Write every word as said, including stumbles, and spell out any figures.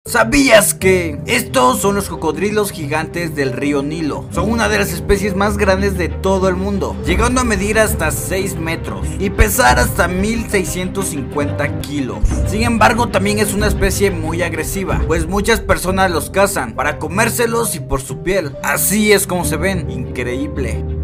¿Sabías que estos son los cocodrilos gigantes del río Nilo? Son una de las especies más grandes de todo el mundo, llegando a medir hasta seis metros y pesar hasta mil seiscientos cincuenta kilos. Sin embargo, también es una especie muy agresiva, pues muchas personas los cazan para comérselos y por su piel. Así es como se ven, increíble.